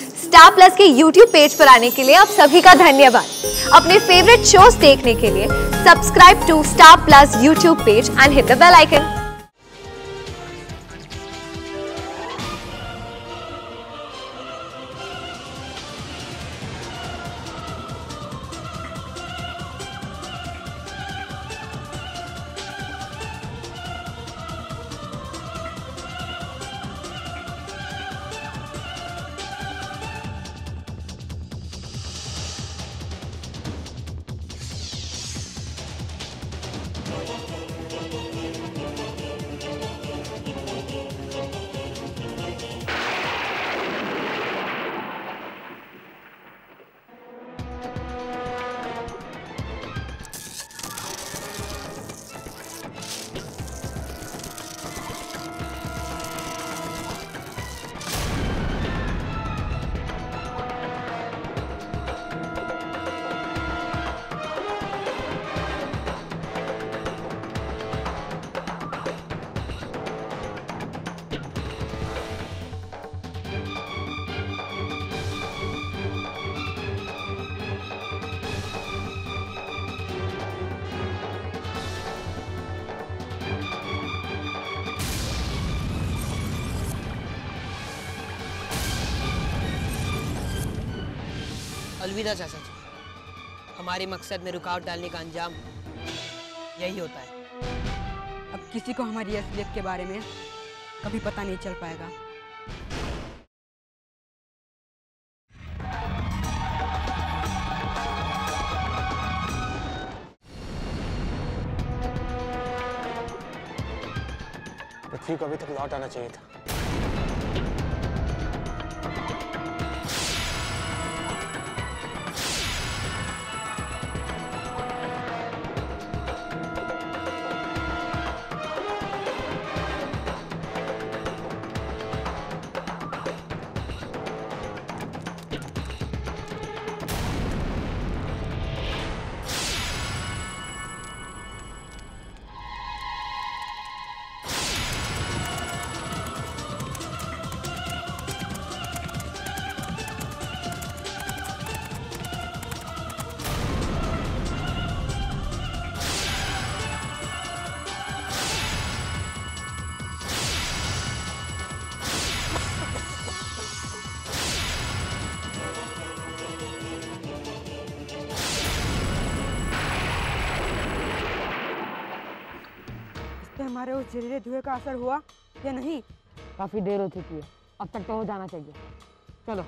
Star Plus के YouTube page पर आने के लिए आप सभी का धन्यवाद। अपने फेवरेट शोज देखने के लिए subscribe to Star Plus YouTube page and hit the bell icon. अलविदा चाचा जी, हमारे मकसद में रुकावट डालने का अंजाम यही होता है। अब किसी को हमारी असलियत के बारे में कभी पता नहीं चल पाएगा। पृथ्वी को अभी तक लौट आना चाहिए था। हमारे उस जहरीले धुएं का असर हुआ या नहीं? काफी देर हो चुकी है, अब तक तो हो जाना चाहिए। चलो।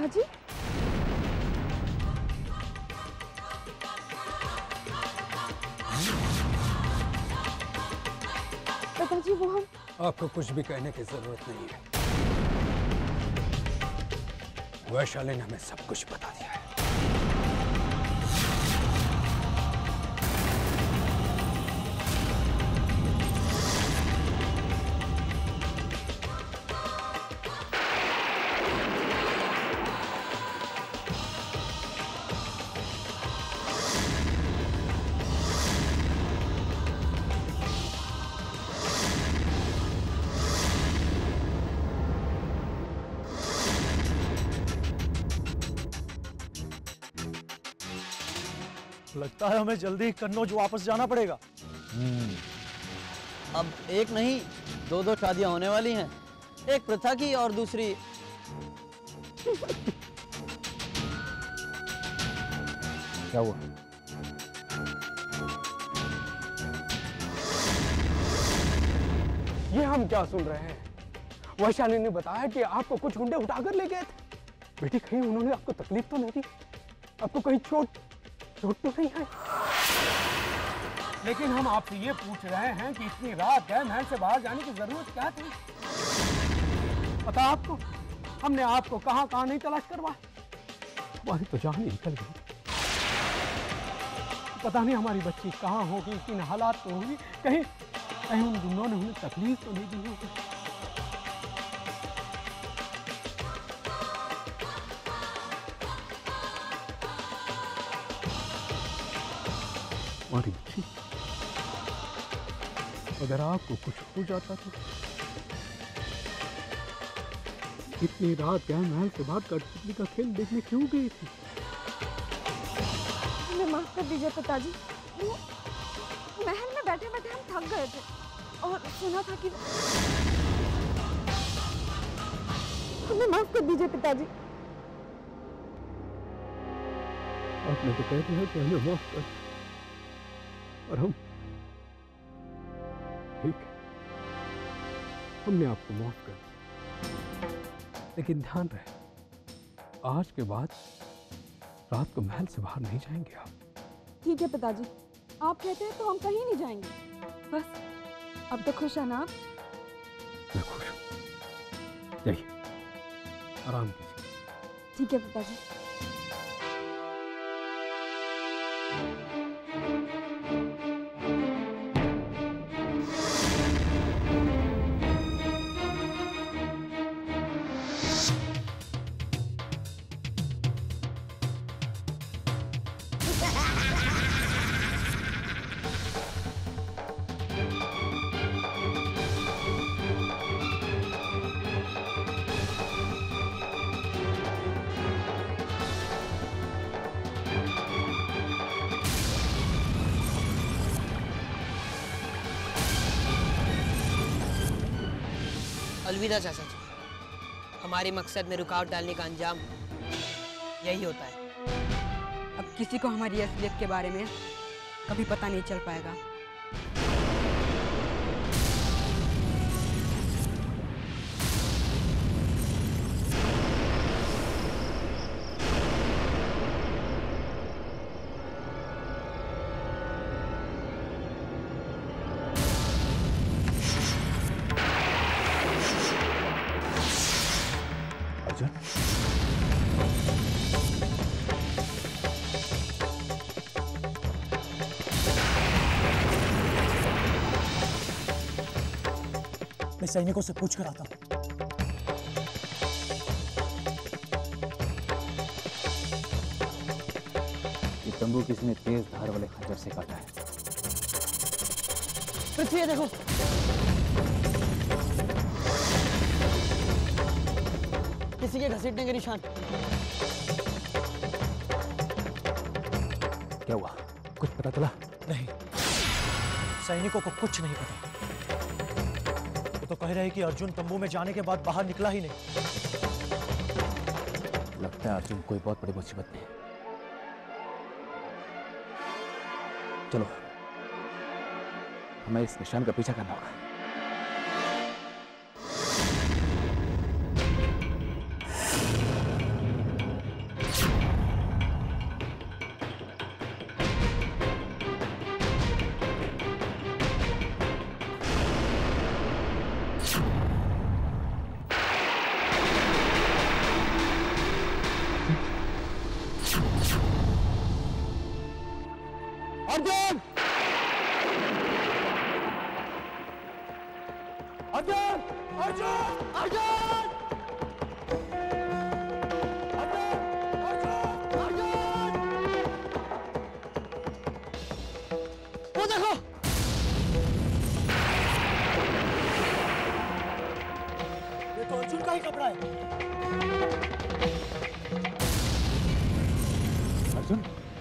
पिताजी, पिताजी वो हम। आपको कुछ भी कहने की जरूरत नहीं है। वैशाली ने हमें सब कुछ बता दिया है। लगता है हमें जल्दी कन्नौज वापस जाना पड़ेगा। अब एक नहीं, दो शादियां होने वाली हैं, एक प्रथा की और दूसरी। क्या हुआ? ये हम क्या सुन रहे हैं? वैशाली ने बताया कि आपको कुछ गुंडे उठाकर ले गए थे। बेटी, कहीं उन्होंने आपको तकलीफ तो नहीं दी? आपको कहीं चोट तो नहीं है? लेकिन हम आपसे ये पूछ रहे हैं कि इतनी रात है, महल से बाहर जाने की जरूरत क्या थी? पता आपको हमने आपको कहां कहां नहीं तलाश करवाया? हमारी तो जान ही निकल गई। पता नहीं हमारी बच्ची कहां होगी, किन हालात में होगी। कहीं उन गुंडों ने उन्हें तकलीफ तो नहीं दी होगी? हमारी बच्ची, अगर आपको कुछ हो जाता तो इतनी रात क्या महल से बाहर कठपुतली का खेल देखने क्यों गई थी? हमें माफ कर दीजिए पिताजी, वो महल में बैठे बैठे हम थक गए थे और सुना था कि हमें माफ कर दीजिए पिताजी। आपने तो कह दिया कि हमें माफ कर, और हम ठीक है, हमने आपको माफ कर दिया। लेकिन ध्यान रहे, आज के बाद रात को महल से बाहर नहीं जाएंगे आप। ठीक है पिताजी, आप कहते हैं तो हम कहीं नहीं जाएंगे। बस अब तो खुश है ना आप? मैं खुश हूं। जाइए, आराम कीजिए। ठीक है पिताजी। अलविदा चाचा जी, हमारे मकसद में रुकावट डालने का अंजाम यही होता है। अब किसी को हमारी असलियत के बारे में कभी पता नहीं चल पाएगा। मैं सैनिकों से पूछ कर आता हूँ। ये तंबू किसी ने तेज धार वाले खंजर से काटा है। पृथ्वी देखो, किसी के घसीटने के निशान। क्या हुआ? कुछ पता चला? नहीं, सैनिकों को कुछ नहीं पता। वो तो कह रहे हैं कि अर्जुन तंबू में जाने के बाद बाहर निकला ही नहीं। लगता है अर्जुन कोई बहुत बड़ी मुसीबत में है। चलो, हमें इस निशान का पीछा करना होगा। अर्जुन! अर्जुन! अर्जुन! वो देखो, ये तो अर्जुन का ही कपड़ा है। अर्जुन,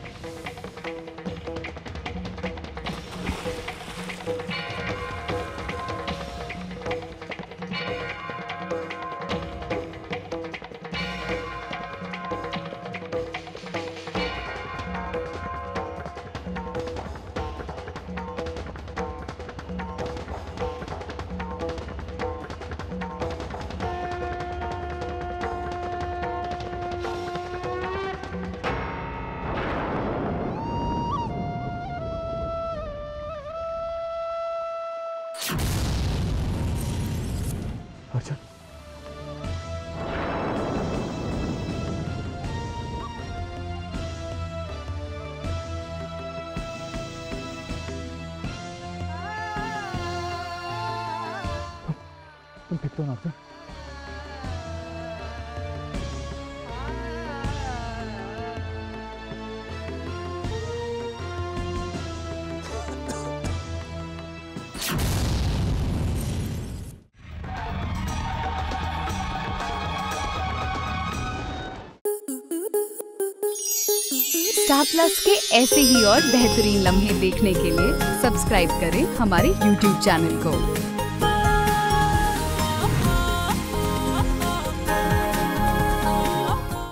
अर्जुन, तुम ठीक तो ना अर्जुन? स्टार प्लस के ऐसे ही और बेहतरीन लम्हे देखने के लिए सब्सक्राइब करें हमारे YouTube चैनल को।